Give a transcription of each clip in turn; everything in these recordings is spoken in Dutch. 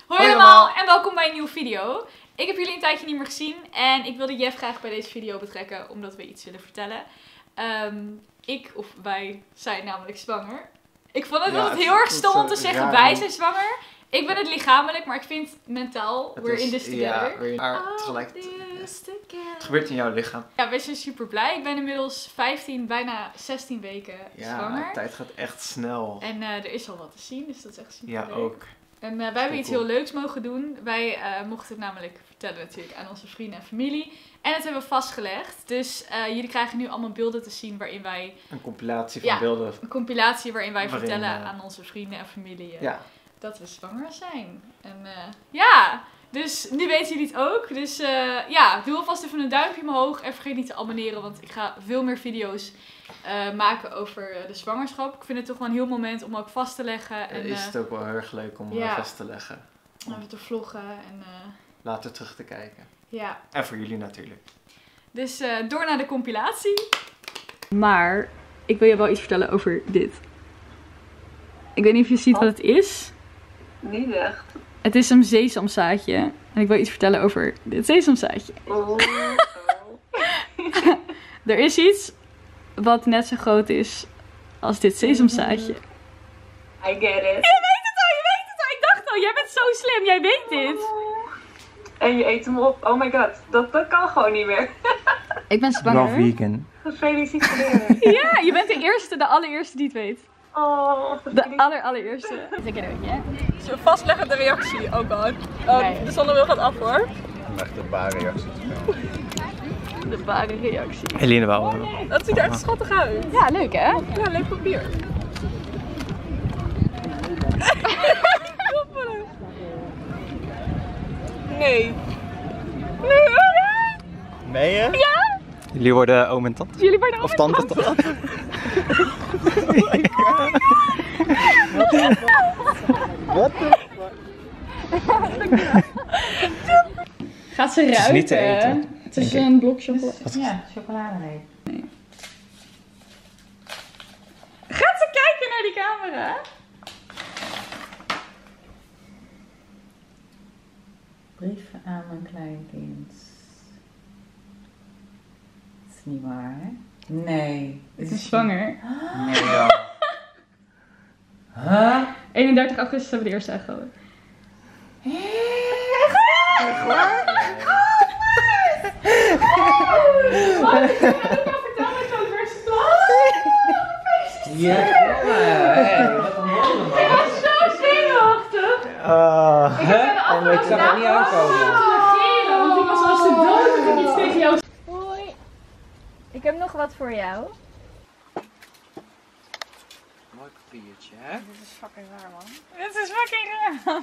Hoi allemaal en welkom bij een nieuwe video. Ik heb jullie een tijdje niet meer gezien en ik wilde Jeff graag bij deze video betrekken omdat we iets willen vertellen. Wij zijn namelijk zwanger. Ik vond het altijd heel erg stom om te zeggen wij zijn zwanger. Ik ben het lichamelijk, maar ik vind mentaal we're in this together. Maar tegelijk, het gebeurt in jouw lichaam. Ja, we zijn super blij. Ik ben inmiddels 15, bijna 16 weken zwanger. Ja, de tijd gaat echt snel. En er is al wat te zien, dus dat is echt super leuk. Ja, ook. En wij hebben iets heel leuks mogen doen. Wij mochten het namelijk vertellen natuurlijk aan onze vrienden en familie. En dat hebben we vastgelegd. Dus jullie krijgen nu allemaal beelden te zien waarin wij... Een compilatie van beelden. Een compilatie waarin wij vertellen aan onze vrienden en familie dat we zwanger zijn. En dus nu weten jullie het ook. Dus doe alvast even een duimpje omhoog. En vergeet niet te abonneren, want ik ga veel meer video's maken over de zwangerschap. Ik vind het toch wel een heel moment om ook vast te leggen. En, is het ook wel heel erg leuk om vast te leggen. Om te vloggen en... later terug te kijken. Ja. En voor jullie natuurlijk. Dus door naar de compilatie. Maar ik wil je wel iets vertellen over dit. Ik weet niet of je ziet wat het is. Niet echt. Het is een sesamzaadje. En ik wil iets vertellen over dit sesamzaadje. Er is iets wat net zo groot is als dit sesamzaadje. I get it. Je weet het al. Ik dacht al, jij bent zo slim. Jij weet dit. En je eet hem op. Oh my god, dat kan gewoon niet meer. Ik ben zwanger. Wel vegan. Gefeliciteerd. Ja, je bent de allereerste die het weet. Oh, de allereerste. Zeker een beetje. Zo vastleggen de reactie, oh god. De zonnebril gaat af hoor. Echt een bare reactie. De ware reactie. Helene wou. Dat ziet er echt schattig uit. Ja, leuk hè? Ja, leuk papier. Nee. Nee hè? Ja? Jullie worden oom en tante? Jullie worden oom of tante? Wat de Gaat ze ruiken? Het is niet te eten. Het is een blok chocolade. Ja, chocoladereep. Nee. Gaat ze kijken naar die camera? Brieven aan mijn kleinkind. Dat is niet waar, hè? Nee. Ik ben zwanger. Nee joh. Huh? 31 augustus hebben we de eerste echo. Echt waar? Ja, wat een mooie. Ik was zo zenuwachtig. Ik zag het niet aankomen. Want ik was als de dood dat ik iets tegen jou... Hoi. Ik heb nog wat voor jou. Mooi papiertje hè? Dit is fucking raar man. Dit is fucking raar.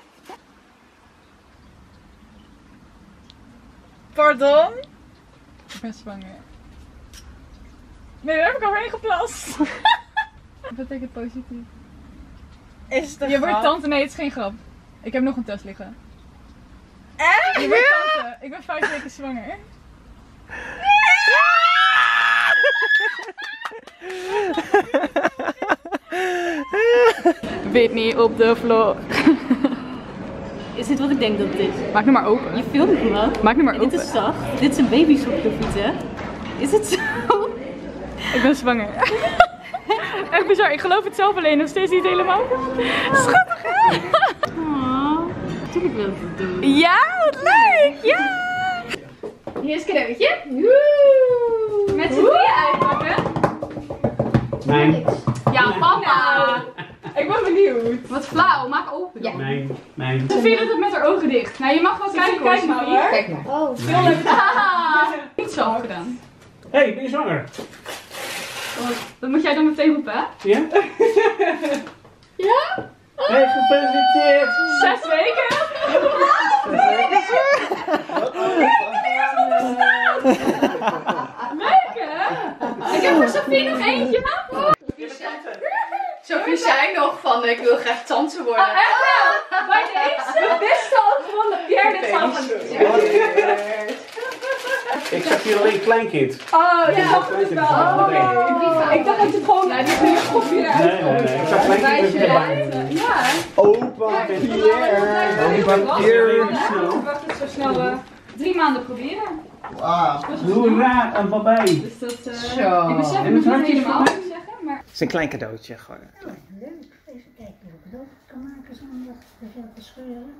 Pardon? Ik ben zwanger. Nee, daar heb ik alweer geplast. Dat betekent positief. Is het Je wordt tante, nee het is geen grap. Ik heb nog een test liggen. Echt? Je wordt tante. Ik ben 5 weken zwanger. Whitney op de vlog. Is dit wat ik denk dat het is? Maak nu maar open. Je filmt me wat? Maak nu maar En open. dit is zacht. Dit is een babysokkenfiets, hè? Is het zo? Ik ben zwanger. Echt bizar, ik geloof het zelf alleen nog steeds niet helemaal. Schattig hè? Oh, natuurlijk wil ik het doen. Ja, wat leuk! Ja! Hier is een cadeautje. Woe! Met z'n drieën uitpakken. Mijn. Ja, papa! Ik ben benieuwd. Wat flauw, maak open. Ja. Mijn. Sophie doet het met haar ogen dicht. Nou, je mag wel kijken. Kijk maar hoor. Kijk maar. Oh, veel leuk. Niet zo gedaan. Hé, ben je zwanger? Dat moet jij dan meteen roepen, hè? Ja? Ja? Hé, gefeliciteerd! 6 weken? Leuk hè? Ik heb voor Sophie nog eentje. Sophie zei nog van ik wil graag tante worden. Oh, echt wel? Bij deze? Best al gewonnen. Pierre, dit gaan we doen. Ik zag hier alleen kleinkind. Oh, ja, dat is het wel. Oh, ik dacht dat het gewoon uit de kopje eruit nee. Ik zag kleinkind. Ja. Opa Pierre. Wacht het zo snel 3 maanden proberen. Doe raar en voorbij. Dus dat, ik besef het nog niet helemaal, moet ik zeggen. Maar... Het is een klein cadeautje. Gewoon. Leuk. Even kijken hoe ik het ook kan maken zonder te veel te scheuren.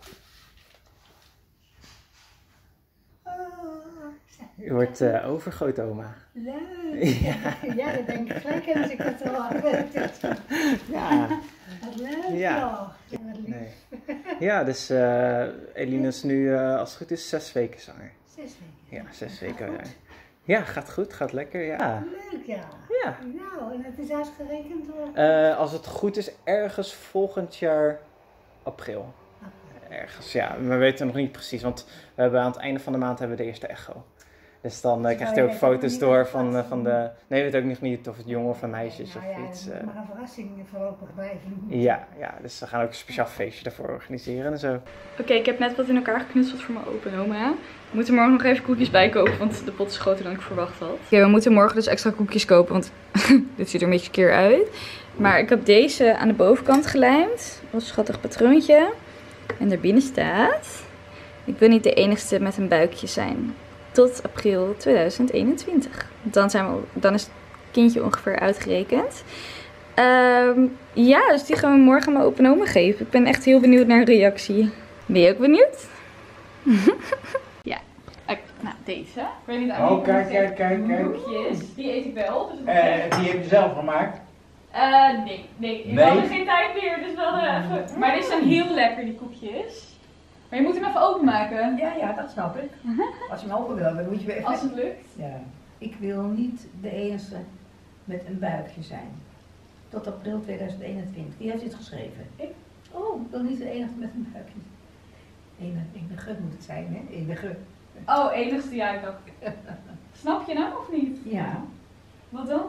U wordt overgroot, oma. Leuk. Ja, dat denk ik gelijk als ik het al gewerkt heb. Ja. Wat leuk Ja. toch. Wat lief. Nee. Ja, dus Eline is nu, als het goed is, 6 weken zwanger. 6 weken. Ja, 6 weken. Ja, gaat goed, gaat lekker, ja. Leuk, ja. Ja. Nou, en het is uitgerekend door... Als het goed is, ergens volgend jaar april. Ergens, ja. We weten nog niet precies, want we hebben aan het einde van de maand hebben we de eerste echo. Dus dan krijgt hij ook foto's door van de... Nee, we weten ook nog niet of het jongen of een meisje is of iets. Maar een verrassing voorlopig blijven. Ja, dus we gaan ook een speciaal feestje daarvoor organiseren en zo. Oké, ik heb net wat in elkaar geknutseld voor mijn opa en oma. We moeten morgen nog even koekjes bijkopen, want de pot is groter dan ik verwacht had. Oké, we moeten morgen dus extra koekjes kopen, want dit ziet er een beetje keer uit. Maar ik heb deze aan de bovenkant gelijmd. Wat een schattig patroontje. En daarbinnen staat: ik wil niet de enigste met een buikje zijn. Tot april 2021. Dan is het kindje ongeveer uitgerekend. Ja, dus die gaan we morgen aan mijn opa en oma geven. Ik ben echt heel benieuwd naar een reactie. Ben je ook benieuwd? Ja. Nou, deze. Ik weet niet Oh, kijk. koekjes. Die eet ik wel. Dus Die heb je zelf gemaakt? nee. We hadden geen tijd meer, dus we hadden even... Maar die zijn heel lekker, die koekjes. Maar je moet hem even openmaken. Ja, dat snap ik. Als je hem open wil, dan moet je weer even... Als het lukt. Ja. Ik wil niet de enige met een buikje zijn. Tot april 2021. Wie heeft dit geschreven? Ik. Oh, ik wil niet de enige met een buikje. Enige moet het zijn, hè? Enige. Oh, enigste, ja, ik ook. Snap je nou of niet? Ja. Wat dan?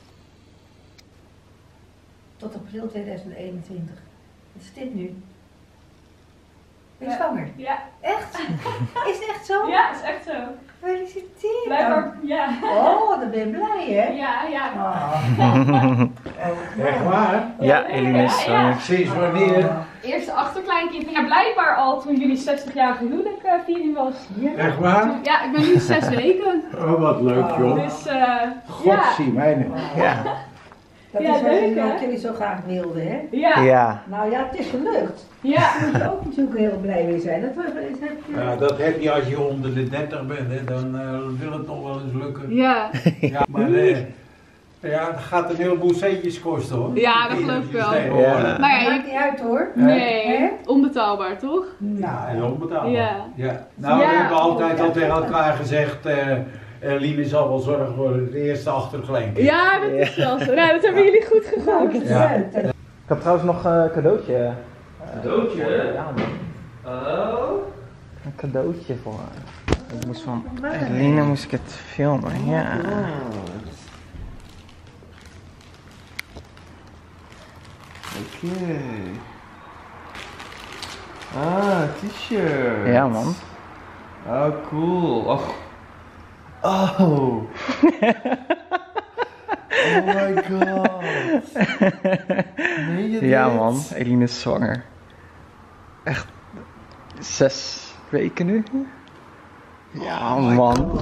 Tot april 2021. Wat is dit nu? Ben je zwanger? Ja. Echt? Is het echt zo? Ja, is echt zo. Gefeliciteerd. Blijkbaar, ja. Oh, dan ben je blij, hè? Ja. Oh. Echt waar? Ja, Eline is zwanger. Sinds wanneer? Eerste achterkleinkind. Ja, blijkbaar al toen jullie 60-jarige huwelijkviering was. Echt waar? Ja, ik ben nu 6 weken. Oh, wat leuk, joh. Dus, God zie mij. Ja. Dat Ja, is leuk, wat hè? jullie zo graag wilden, hè? Ja. Nou ja, het is gelukt. Ja. Daar moet je ook natuurlijk heel blij mee zijn. Dat heb je als je onder de 30 bent, hè. Dan wil het nog wel eens lukken. Ja. Maar dat gaat een heleboel centjes kosten, hoor. Ja, dat geloof ik wel. Ja. Maar ja, Maakt niet uit, hoor. nee, onbetaalbaar toch? Ja, heel onbetaalbaar. Ja. Nou, we Ja. hebben altijd al tegen elkaar gezegd, Eline zal wel zorgen voor het eerste achterkleinkind. Ja, dat is wel zo. Nou, dat hebben jullie goed gegokt. Ja. Ik had trouwens nog een cadeautje. Cadeautje? Ja, man. Oh? Een cadeautje voor haar. Ik moest van Eline moest ik het filmen, ja. Oké. Ah, t-shirt. Ja, man. Oh, cool. Oh. Oh my god. Meen je dit? Ja, man. Eline is zwanger. Echt 6 weken nu. Ja, man.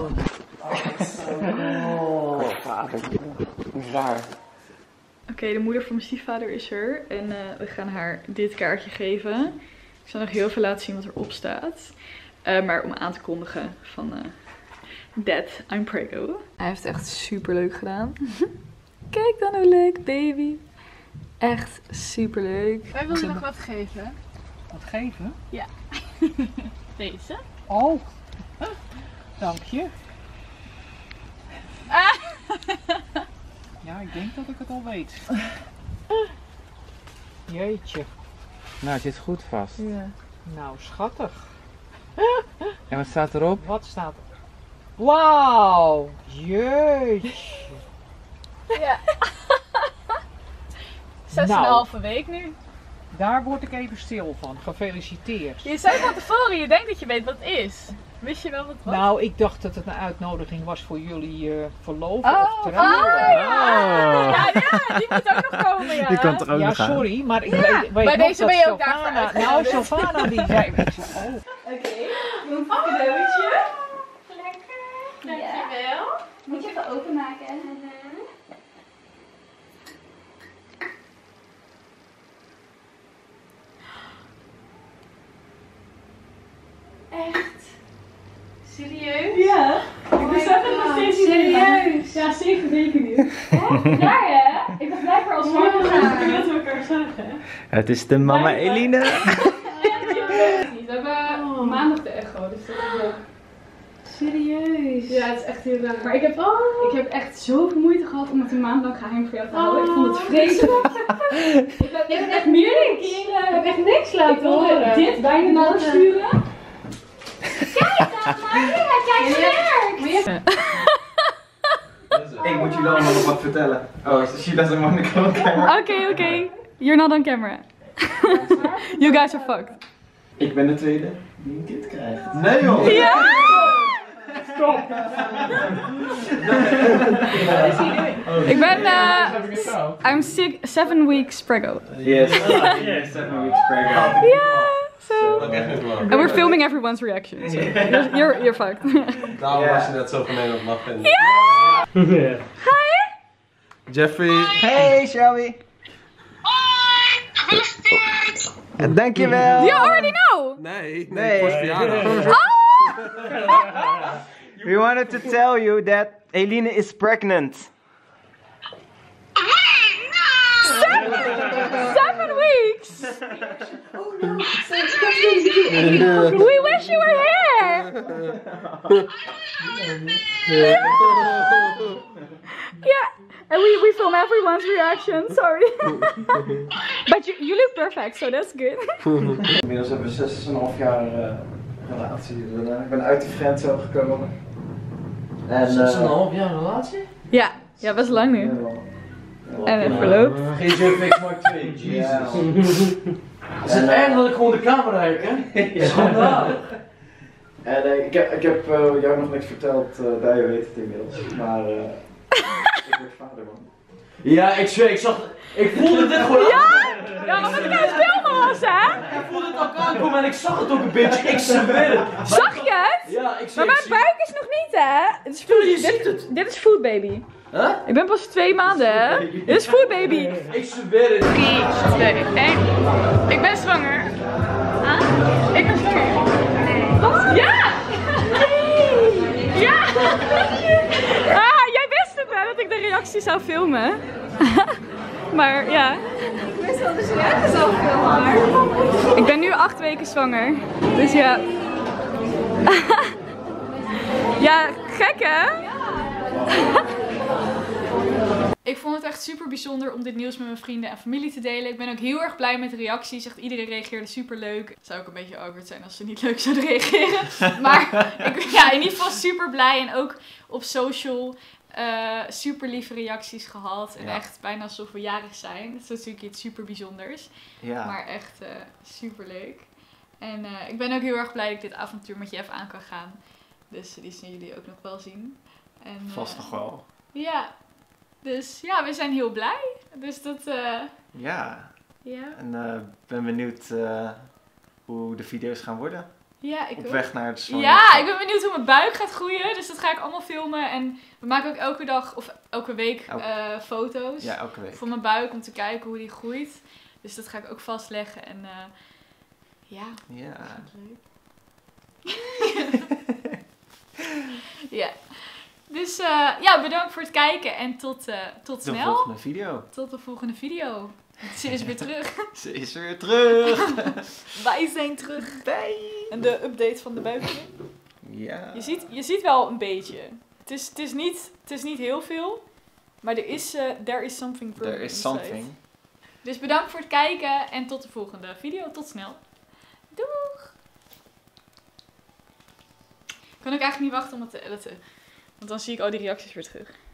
Vader. Raar. Oké, de moeder van mijn stiefvader is er. En we gaan haar dit kaartje geven. Ik zal nog heel veel laten zien wat erop staat. Maar om aan te kondigen van Dad, I'm preggo. Hij heeft echt super leuk gedaan. Kijk dan hoe leuk, baby. Echt super leuk. Wij wilden nog wat geven. Wat geven? Ja. Deze. Oh. Dank je. Ja, ik denk dat ik het al weet. Jeetje. Nou, het zit goed vast. Ja. Nou, schattig. En wat staat erop? Wat staat er? Wauw. Jeetje. Ja. 6,5 week nu. Daar word ik even stil van. Gefeliciteerd. Je zei van tevoren, je denkt dat je weet wat het is. Wist je wel wat het was? Nou, ik dacht dat het een uitnodiging was voor jullie verloven Oh, of trouwen. ja, die moet ook nog komen, ja. Die komt er ook Ja, nog aan. sorry, maar ik Ja, weet bij nog deze dat ben je ook daarvoor Sylvana... Nou, uitgenodigd. Sylvana die zei... Ik zei, Oké, doe een cadeautje. Lekker. Dankjewel. Moet je even openmaken. Echt? Serieus? Ja. Ik besef het nog steeds niet. Serieus? Ja, 7 weken nu. Echt? Ja, hè? Ik was blijkbaar al zwanger gegaan. Ik wil elkaar zeggen. Het is de mama Eline. We hebben maandag de echo, dus dat is ook... Serieus? Ja, het is echt heel raar. Maar ik heb echt zoveel moeite gehad om het een maand lang geheim voor jou te houden. Ik vond het vreselijk. Ik heb echt meerdere keren... Ik heb echt niks laten horen. Ik wilde dit bijna naar sturen. Kijk dan, Maria, kijk sterk! Ik moet jullie allemaal nog wat vertellen. Oh, she doesn't want to go on camera. Oké. You're not on camera. You guys are fucked. Ik ben de tweede die een kind krijgt. Nee joh! Ja! Stop! Ik ben, I'm 7 weeks preggo. Yes, 7 weeks pregnant. Yeah, so. And we're filming everyone's reaction, so you're fucked. Daarom was je net zo gemeen op mag vinden. Ja! Hi! Jeffrey. Hey Shelby! Dankjewel! You already know! Nee, voor verjaardag. Oh! We wanted to tell you that Eline is pregnant. 7 weeks! We wish you were here! Yeah, and we film everyone's reaction, sorry. But you look perfect, so that's good. Inmiddels hebben we 6,5 jaar relatie. Ik ben uit de friendzone gekomen. 6,5 jaar relatie? Ja, best lang nu. En het verloopt. Geen Jetfix Mark 2, Jesus. Het is erg dat ik gewoon de camera heb, hè? Schandalig. En ik heb jou nog niks verteld, Daya weet het inmiddels. Maar ik word vader, man. Ja, ik zweer, ik voelde dit gewoon Ja, omdat ik aan het filmen was, hè? Ik voelde het ook aankomen en ik zag het ook een beetje, ik zweer het. Zag je het? Ja, ik zweer Maar mijn buik is nog niet, hè? Het is food, je ziet het. Dit is food baby. Huh? Ik ben pas 2 maanden, hè? Dit is food baby. Ik zweer het. 3, 2, 1. Ik ben zwanger. Huh? Ik ben zwanger. Nee. Wat? Ja! Nee! Ja! Jij wist het, hè, dat ik de reactie zou filmen. Maar ja. Ik wist wel dat je reactie zou filmen, maar... Ik ben nu 8 weken zwanger. Dus ja. Ja, gek hè? Ik vond het echt super bijzonder om dit nieuws met mijn vrienden en familie te delen. Ik ben ook heel erg blij met de reacties. Echt iedereen reageerde super leuk. Het zou ook een beetje awkward zijn als ze niet leuk zouden reageren. Maar in ieder geval super blij. En ook op social super lieve reacties gehad. En echt bijna alsof we jarig zijn. Dat is natuurlijk iets super bijzonders. Ja. Maar echt super leuk. En ik ben ook heel erg blij dat ik dit avontuur met Jeff aan kan gaan. Dus die zullen jullie ook nog wel zien. En, vast nog wel. Ja. Dus ja, we zijn heel blij. Dus dat... Ja. En ben benieuwd hoe de video's gaan worden. Ja, ik Op ook. weg naar het zwangerschap. Ja, ik ben benieuwd hoe mijn buik gaat groeien. Dus dat ga ik allemaal filmen. En we maken ook elke dag of elke week foto's. Ja, elke week. Van mijn buik om te kijken hoe die groeit. Dus dat ga ik ook vastleggen. En ja, dat gaat leuk. Ja. Dus bedankt voor het kijken en tot snel. De volgende video. Tot de volgende video. Ze is weer terug. Ze is weer terug. Wij zijn terug. En de update van de buikje. Ja. Je ziet wel een beetje. Het is niet heel veel. Maar there is something for There is something. Dus bedankt voor het kijken en tot de volgende video. Tot snel. Doeg! Ik kan ook eigenlijk niet wachten om het te editen. Want dan zie ik al die reacties weer terug.